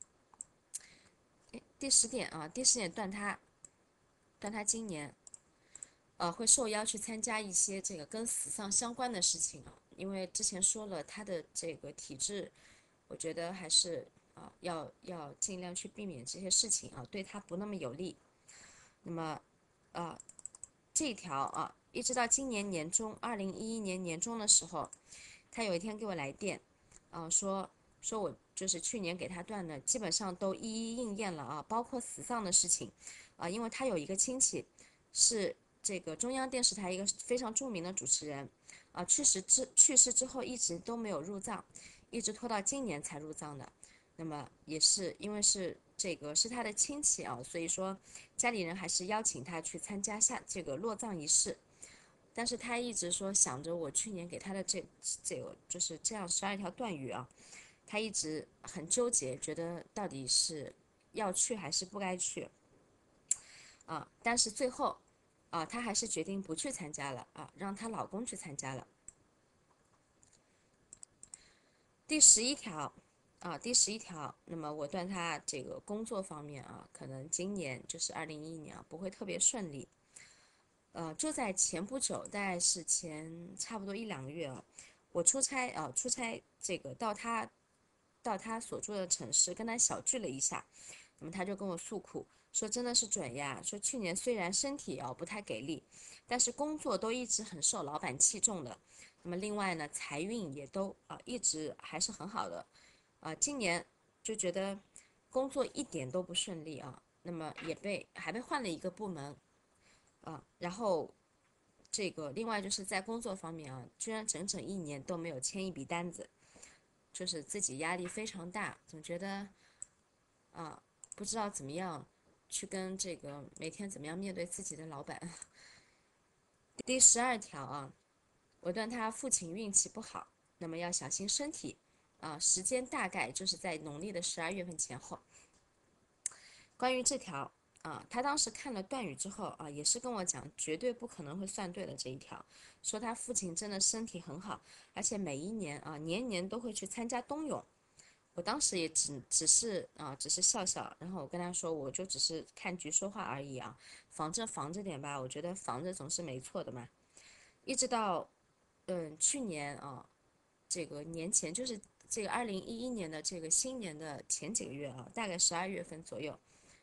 S1: 第10点断他今年会受邀去参加一些这个跟死丧相关的事情因为之前说了他的这个体质，我觉得还是要尽量去避免这些事情对他不那么有利。那么这一条一直到今年年中，2011年年中的时候，他有一天给我来电说我就是去年给他断的基本上都一一应验了包括死丧的事情因为他有一个亲戚是这个中央电视台一个非常著名的主持人去世之后一直都没有入葬，一直拖到今年才入葬的。那么也是因为是这个是他的亲戚所以说家里人还是邀请他去参加这个落葬仪式。但是他一直说想着我去年给他的这个就是这样12条断语他一直很纠结，觉得到底是要去还是不该去但是最后她还是决定不去参加了让她老公去参加了。第11条那么我断她这个工作方面可能今年就是2011年不会特别顺利。就在前不久，大概是前差不多1、2个月我出差这个到他所住的城市跟他小聚了一下，那么他就跟我诉苦说真的是准呀，说去年虽然身体不太给力，但是工作都一直很受老板器重的，那么另外呢财运也都一直还是很好的今年就觉得工作一点都不顺利那么还被换了一个部门然后这个另外就是在工作方面居然整整1年都没有签一笔单子，就是自己压力非常大，总觉得不知道怎么样去跟这个每天怎么样面对自己的老板。第12条我断他父亲运气不好，那么要小心身体时间大概就是在农历的12月份前后。关于这条他当时看了断语之后也是跟我讲绝对不可能会算对的这一条，说他父亲真的身体很好，而且每一年年年都会去参加冬泳。我当时也只是笑笑，然后我跟他说我就只是看局说话而已防着点吧，我觉得防着总是没错的嘛。一直到去年这个年前就是这个2011年的这个新年的前几个月大概12月份左右。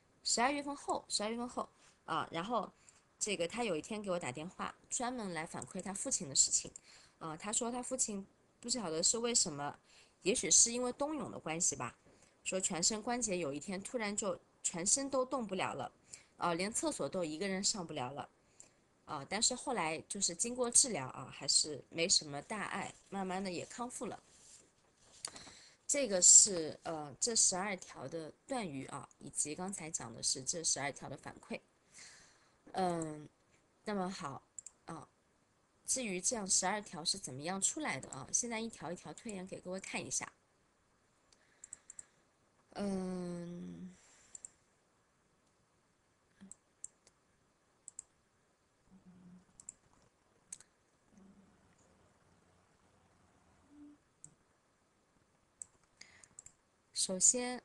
S1: 十二月份后然后这个他有一天给我打电话，专门来反馈他父亲的事情他说他父亲不晓得是为什么，也许是因为冬泳的关系吧说全身关节有一天突然就全身都动不了了，连厕所都一个人上不了了。但是后来就是经过治疗还是没什么大碍，慢慢的也康复了。这个是这12条的断语以及刚才讲的是这12条的反馈。那么好至于这样12条是怎么样出来的现在一条一条推演给各位看一下。首先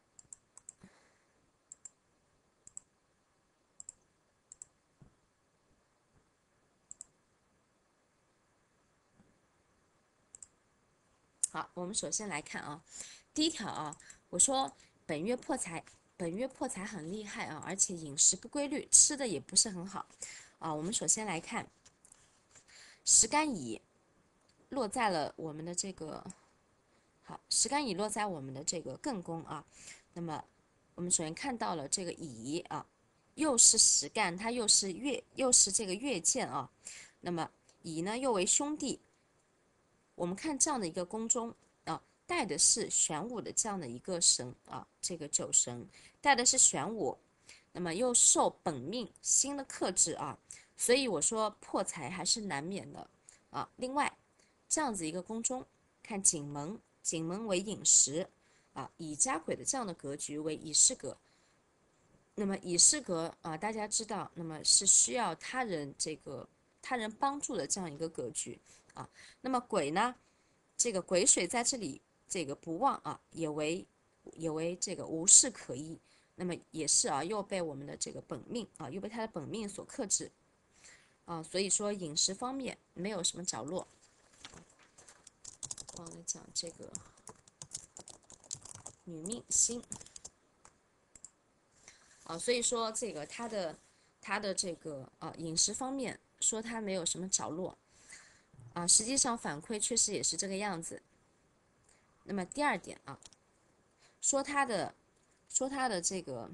S1: 好，我们首先来看第一条我说本月破财很厉害而且饮食不规律，吃的也不是很好我们首先来看石干乙落在了我们的这个石干乙落在我们的这个艮宫那么我们首先看到了这个乙又是石干，它又是这个月见那么乙呢又为兄弟。我们看这样的一个宫中带的是玄武的这样的一个神这个酒神带的是玄武，那么又受本命星的克制所以我说破财还是难免的另外这样子一个宫中，看景门为寅时乙加癸的这样的格局为乙巳格。那么乙巳格大家知道，那么是需要他人帮助的这样一个格局那么癸呢？这个癸水在这里这个不旺也为这个无事可依，那么也是又被我们的这个本命又被他的本命所克制所以说饮食方面没有什么着落。忘了讲这个女命星所以说这个他的这个饮食方面说他没有什么着落实际上反馈确实也是这个样子。那么第二点说他的这个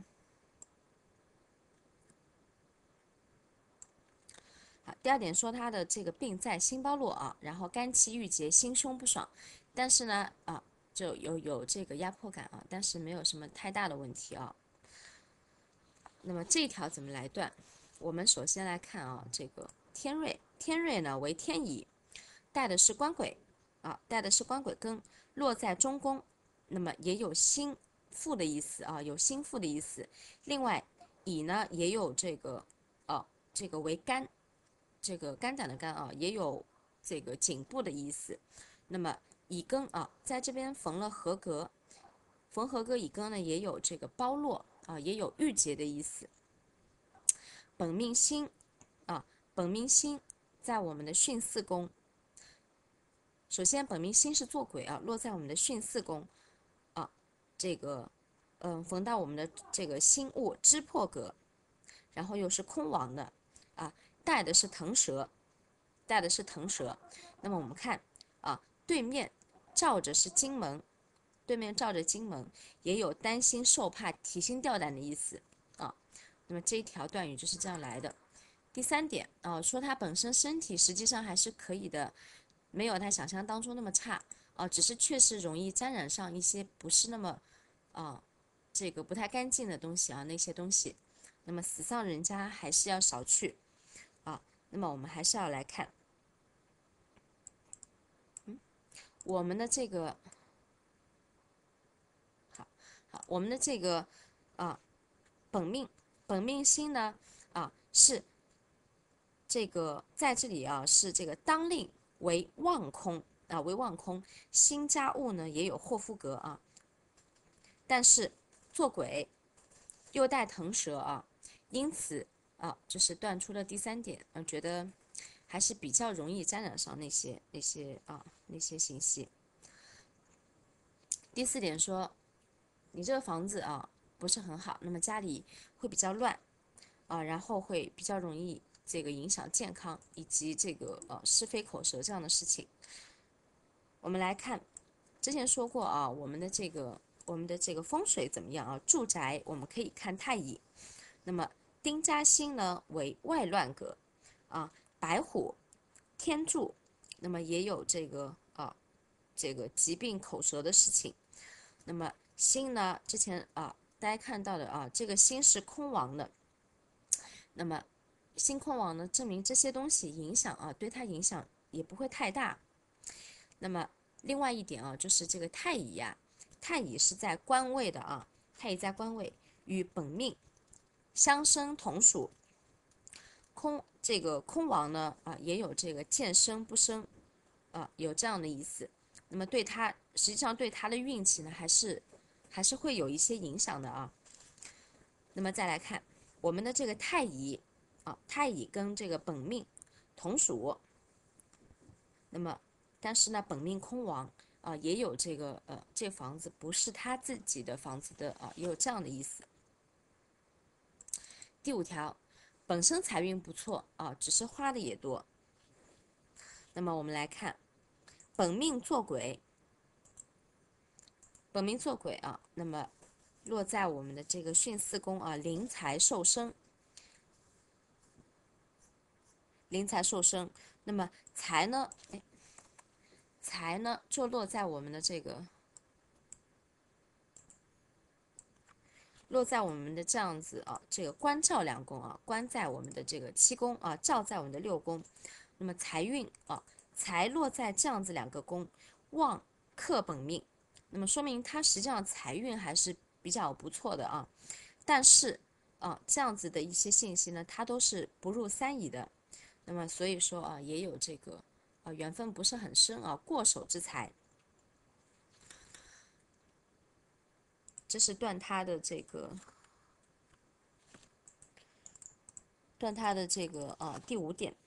S1: 第二点说他的这个病在心包络然后肝气郁结，心胸不爽，但是呢就有这个压迫感但是没有什么太大的问题那么这一条怎么来断？我们首先来看这个天瑞呢为天乙，带的是官鬼带的是官鬼庚，落在中宫，那么也有心腹的意思有心腹的意思。另外乙呢也有这个这个为肝，这个肝胆的肝也有这个颈部的意思。那么乙庚在这边逢了合格，逢合格乙庚呢也有这个包络也有郁结的意思。本命星本命星在我们的巽四宫。首先本命星是做鬼落在我们的巽四宫这个逢到我们的这个星物支破格，然后又是空亡的带的是腾蛇，那么我们看对面照着是金门，也有担心受怕提心吊胆的意思那么这一条断语就是这样来的。第三点说他本身身体实际上还是可以的，没有他想象当中那么差只是确实容易沾染上一些不是那么这个不太干净的东西那些东西，那么死丧人家还是要少去那么我们还是要来看我们的这个好，我们的这个本命星呢是这个在这里是这个当令为旺空为旺空，星加戊呢也有祸福格但是做鬼又带腾蛇因此就是断出了第三点觉得还是比较容易沾染上那些信息。第四点说你这个房子不是很好，那么家里会比较乱然后会比较容易这个影响健康以及这个是非口舌这样的事情。我们来看之前说过我们的这个我们的这个风水怎么样啊？住宅我们可以看太乙，那么丁家星呢为外乱格啊，白虎、天柱，那么也有这个疾病口舌的事情。那么星呢，之前大家看到的这个星是空亡的，那么星空亡呢，证明这些东西影响对它影响也不会太大。那么另外一点就是这个太乙太乙是在官位的太乙在官位，与本命相生同属。这个空亡呢也有这个见生不生有这样的意思。那么对他实际上对他的运气呢还是会有一些影响的那么再来看我们的这个太乙太乙跟这个本命同属，那么但是呢本命空亡也有这个这房子不是他自己的房子的也有这样的意思。第5条，本身财运不错只是花的也多。那么我们来看本命做鬼，那么落在我们的这个巽4宫临财受生，那么财呢就落在我们的这个这样子这个官照2宫官在我们的这个7宫照在我们的6宫，那么财运财落在这样子2个宫，旺克本命，那么说明它实际上财运还是比较不错的但是这样子的一些信息呢，它都是不入3乙的，那么所以说也有这个缘分不是很深过手之财。这是断他的这个第5点。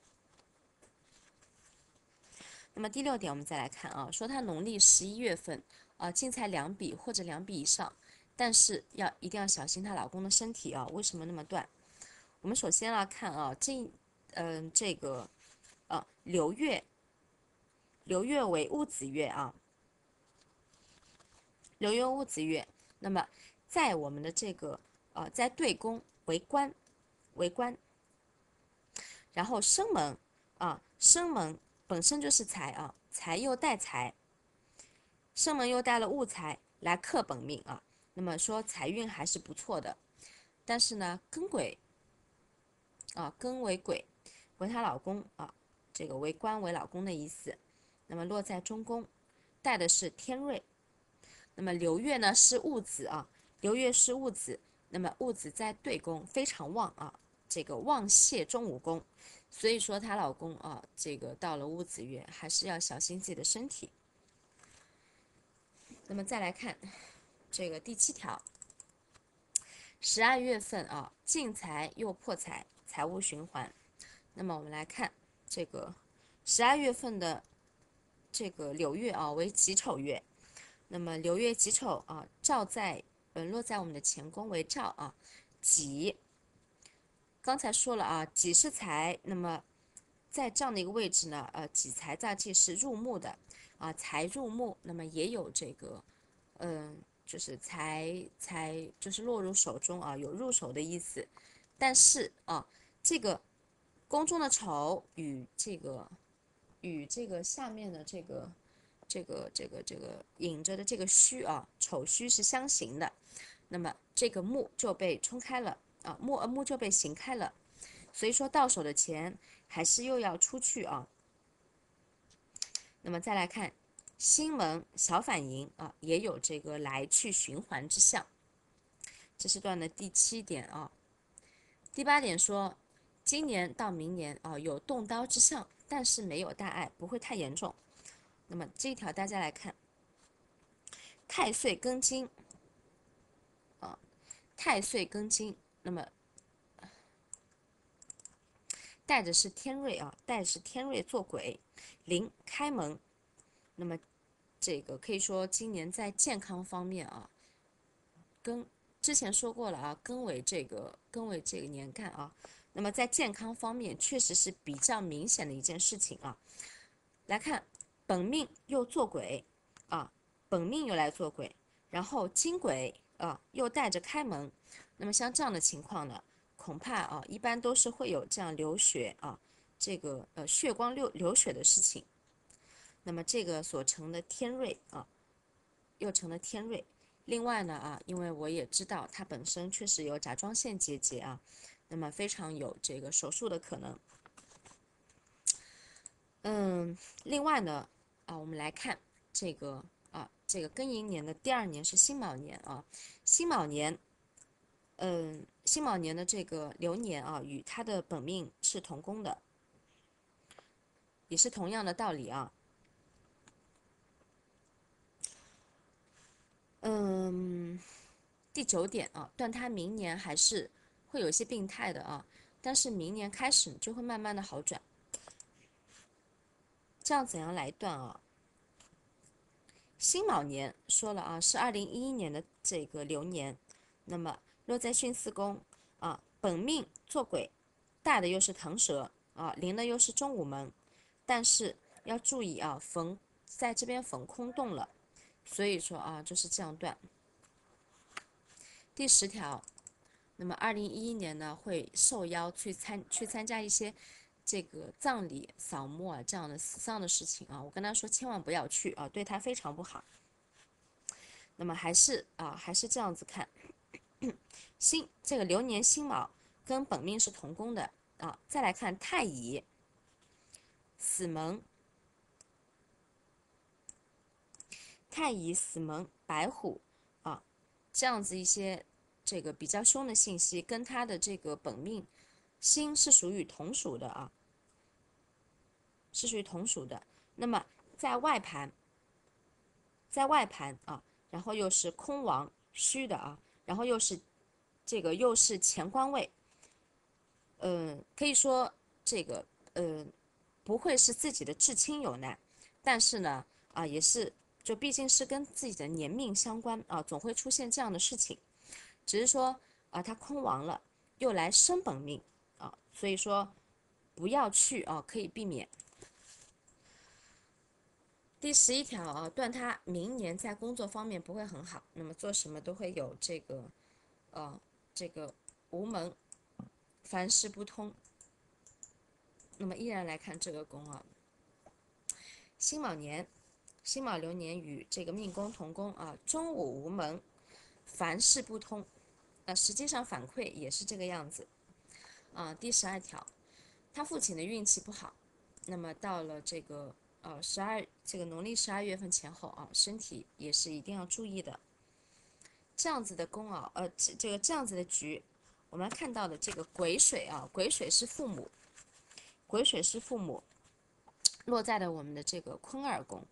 S1: 那么第6点我们再来看说他农历11月份进财2笔或者2笔以上，但是一定要小心她老公的身体为什么那么断？我们首先看这个流月为戊子月流月戊子月，那么在我们的这个在对宫为官，然后生门生门本身就是财财又带财，生门又带了戊财来克本命那么说财运还是不错的。但是呢庚癸庚为癸为她老公这个为官为老公的意思，那么落在中宫，带的是天瑞。那么流月呢是戊子流月是戊子，那么戊子在对宫非常旺这个旺泄中午宫，所以说她老公这个到了戊子月还是要小心自己的身体。那么再来看这个第7条，12月份进财又破财，财务循环。那么我们来看这个12月份的这个流月为己丑月，那么流月己丑落在我们的乾宫为照己，刚才说了己是财，那么在这样的一个位置呢己财大忌是入木的财入木，那么也有这个就是财就是落入手中有入手的意思。但是这个宫中的丑与这个下面的这个引着的这个戌丑戌是相刑的，那么这个木就被冲开了木就被行开了，所以说到手的钱还是又要出去那么再来看新门小反盈也有这个来去循环之象。这是段的第7点第8点说今年到明年有动刀之象，但是没有大碍，不会太严重。那么这一条大家来看太岁庚金太岁庚金，那么带的是天瑞做鬼，临开门，那么这个可以说今年在健康方面跟之前说过了庚为这个年干那么在健康方面确实是比较明显的一件事情来看本命又做鬼本命又来做鬼， 然后金轨又带着开门，那么像这样的情况呢，恐怕一般都是会有这样流血这个血光流血的事情。那么这个所成的天瑞又成了天瑞。另外呢因为我也知道它本身确实有甲状腺结节那么非常有这个手术的可能。另外呢我们来看这个这个庚寅年的第2年是辛卯年辛卯年，辛卯年的这个流年与它的本命是同宫的，也是同样的道理第9点断他明年还是会有一些病态的但是明年开始就会慢慢的好转。这样怎样来断辛卯年说了是2011年的这个流年，那么落在巽4宫本命做鬼，大的又是腾蛇临的又是中午门，但是要注意逢在这边逢空动了，所以说就是这样断。第10条，那么2011年呢会受邀去参加一些这个葬礼、扫墓这样的死丧的事情我跟他说千万不要去对他非常不好。那么还是这样子看，这个流年辛卯跟本命是同宫的再来看太乙、死门、死门、白虎这样子一些这个比较凶的信息，跟他的这个本命星是属于同属的是属于同属的。那么在外盘然后又是空亡虚的然后又是乾官位，可以说这个不会是自己的至亲有难，但是呢也是就毕竟是跟自己的年命相关总会出现这样的事情，只是说他空亡了又来生本命所以说不要去可以避免。第11条断他明年在工作方面不会很好，那么做什么都会有这个无门，凡事不通。那么依然来看这个宫辛卯年，辛卯流年与这个命宫同宫中午无门，凡事不通。实际上反馈也是这个样子第12条，他父亲的运气不好，那么到了这个农历12月份前后身体也是一定要注意的。这样子的宫这样子的局，我们看到的这个癸水癸水是父母，落在了我们的这个坤二宫，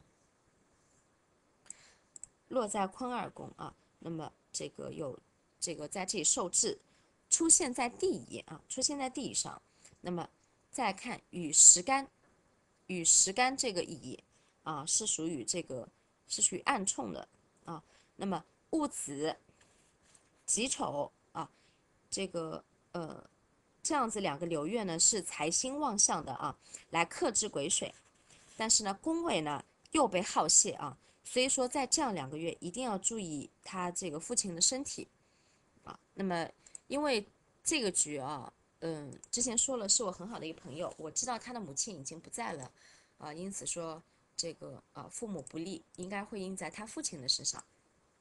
S1: 那么这个有这个在这里受制，出现在地乙上，那么再看与时干这个乙是属于暗冲的那么戊子、己丑这个这样子2个流月呢是财星旺相的来克制癸水，但是呢宫位呢又被耗泄所以说在这样2个月一定要注意他这个父亲的身体那么因为这个局之前说了是我很好的一个朋友，我知道他的母亲已经不在了因此说这个父母不利应该会印在他父亲的身上。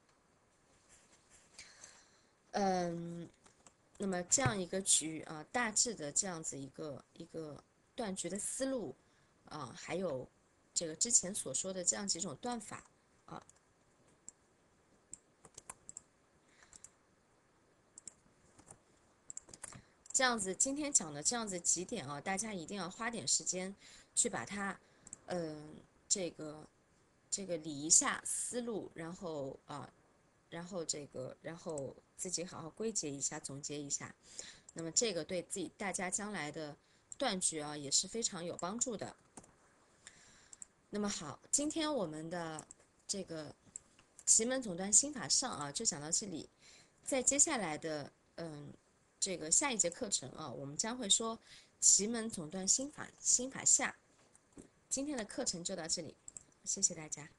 S1: 那么这样一个局大致的这样子一个断局的思路还有这个之前所说的这样几种断法这样子今天讲的这样子几点大家一定要花点时间去把它这个理一下思路，然后然后自己好好归结一下，总结一下。那么这个对大家将来的断局也是非常有帮助的。那么好，今天我们的这个奇门总断心法上就讲到这里。在接下来的这个下一节课程我们将会说奇门总断心法下。今天的课程就到这里，谢谢大家。